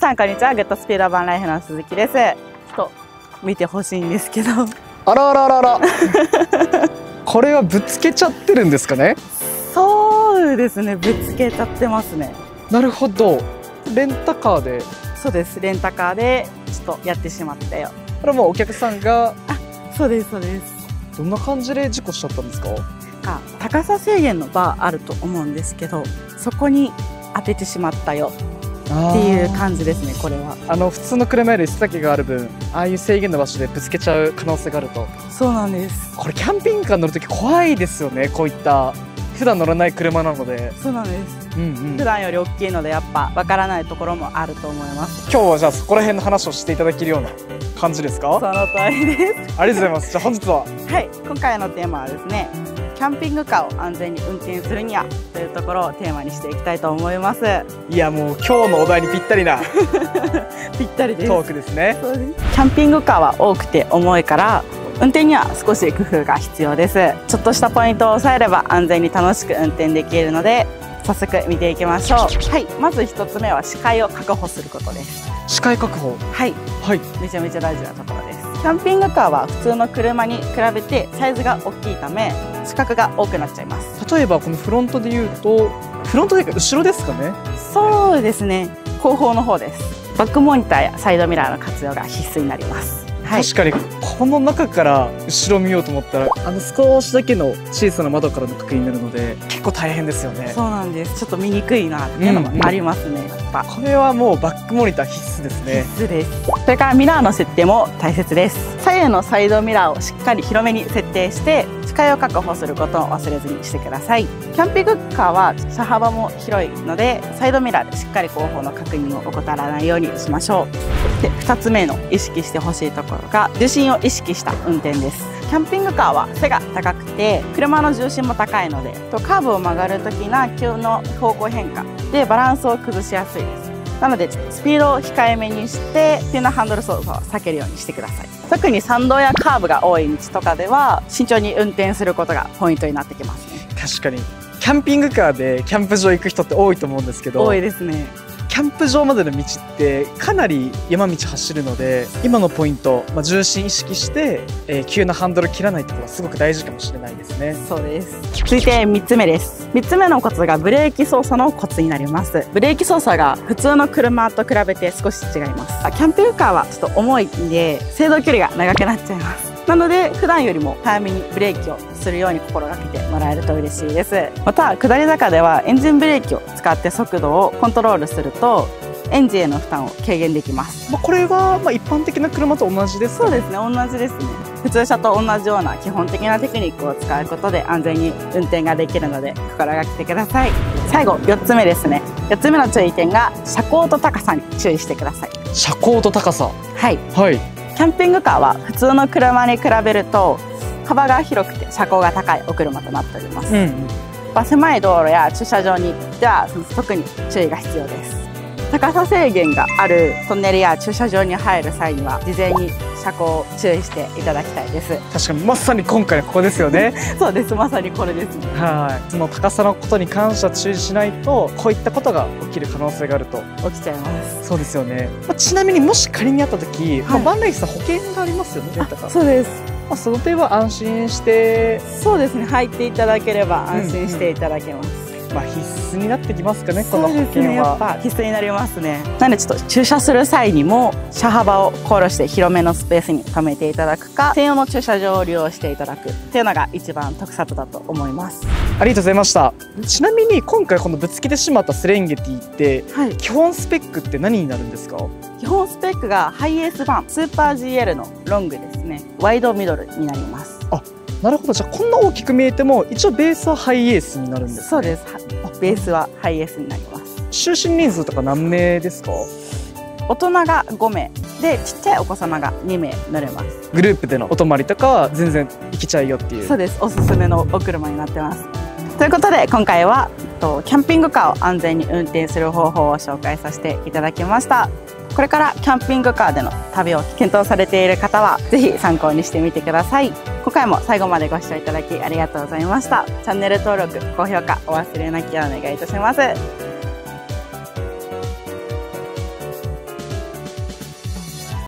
さんこんにちは。グッドスピードバンライフの鈴木です。ちょっと見てほしいんですけど。 あらあらあらあら。これはぶつけちゃってるんですかね。 そうですね。ぶつけちゃってますね。 なるほど。レンタカーで。 そうです。レンタカーでちょっとやってしまったよ。 これはもうお客さんが。 そうですそうです。 どんな感じで事故しちゃったんですか。 高さ制限のバーあると思うんですけど、そこに当ててしまったよっていう感じですね。これは普通の車より背丈がある分、ああいう制限の場所でぶつけちゃう可能性があると。 そうなんです。 これキャンピングカー乗るとき怖いですよね。こういった普段乗らない車なので。 そうなんです。普段より大きいのでやっぱわからないところもあると思います。 今日はじゃあそこら辺の話をしていただけるような感じですか。 その通りです。 ありがとうございます。じゃあ本日は今回のテーマはですね、キャンピングカーを安全に運転するにはというところをテーマにしていきたいと思います。 いやもう今日のお題にぴったりなぴったりです。 トークですね。 そうです。キャンピングカーは多くて重いから運転には少し工夫が必要です。ちょっとしたポイントを押さえれば安全に楽しく運転できるので、早速見ていきましょう。まず1つ目は視界を確保することです。 視界確保。 めちゃめちゃ大事なところです。キャンピングカーは普通の車に比べてサイズが大きいため視覚が多くなっちゃいます。 例えばこのフロントで言うと、フロントというか後ろですかね。 そうですね、後方の方です。バックモニターやサイドミラーの活用が必須になります。 確かにこの中から後ろ見ようと思ったら少しだけの小さな窓からの確認になるので結構大変ですよね。 そうなんです。ちょっと見にくいなっていうのもありますね。やっぱこれはもうバックモニター必須ですね。 必須です。それからミラーの設定も大切です。左右のサイドミラーをしっかり広めに設定して視界を確保することを忘れずにしてください。キャンピングカーは車幅も広いのでサイドミラーでしっかり後方の確認を怠らないようにしましょう。で2つ目の意識してほしいところが重心を意識した運転です。キャンピングカーは背が高くて車の重心も高いのでカーブを曲がる時な急の方向変化でバランスを崩しやすいです。なのでスピードを控えめにして急なハンドル操作を避けるようにしてください。特に山道やカーブが多い道とかでは慎重に運転することがポイントになってきますね。 確かにキャンピングカーでキャンプ場行く人って多いと思うんですけど、 多いですね。 キャンプ場までの道ってかなり山道走るので、今のポイント、重心意識して、急なハンドル切らないってことはすごく大事かもしれないですね。 そうです。続いて3つ目です。3つ目のコツがブレーキ操作のコツになります。ブレーキ操作が普通の車と比べて少し違います。キャンピングカーはちょっと重いんで制動距離が長くなっちゃいます。なので普段よりも早めにブレーキをするように心がけてもらえると嬉しいです。また下り坂ではエンジンブレーキを使って速度をコントロールするとエンジンへの負担を軽減できます。 これは一般的な車と同じですか？ そうですね、同じですね。普通車と同じような基本的なテクニックを使うことで安全に運転ができるので心がけてください。最後4つ目ですね。4つ目の注意点が車高と高さに注意してください。 車高と高さ。 キャンピングカーは普通の車に比べると幅が広くて車高が高いお車となっております。狭い道路や駐車場にでは特に注意が必要です。高さ制限があるトンネルや駐車場に入る際には事前に車高を注意していただきたいです。 確かにまさに今回ここですよね。 そうです、まさにこれですね。 その高さのことに関しては注意しないとこういったことが起きる可能性があると。 起きちゃいます。 そうですよね。ちなみにもし仮にあった時、バンライフさん保険がありますよね。 そうです。 その点は安心して。 そうですね、入っていただければ安心していただけます。 必須になってきますかね、この保険は。そうですね、やっぱ必須になりますね。なのでちょっと駐車する際にも車幅を考慮して広めのスペースに止めていただくか専用の駐車場を利用していただくっていうのが一番得策だと思います。 ありがとうございました。ちなみに今回このぶつけてしまったセレンゲティって基本スペックって何になるんですか？ 基本スペックがハイエース版スーパー GL のロングですね。ワイドミドルになります。 なるほど。じゃあこんな大きく見えても一応ベースはハイエースになるんですね。 そうです。ベースはハイエースになります。 就寝人数とか何名ですか？ 大人が5名でちっちゃいお子様が2名乗れます。 グループでのお泊まりとかは全然行けちゃうよっていう。 そうです。おすすめのお車になってます。ということで今回はキャンピングカーを安全に運転する方法を紹介させていただきました。これからキャンピングカーでの旅を検討されている方はぜひ参考にしてみてください。今回も最後までご視聴いただきありがとうございました。チャンネル登録、高評価お忘れなきをお願いいたします。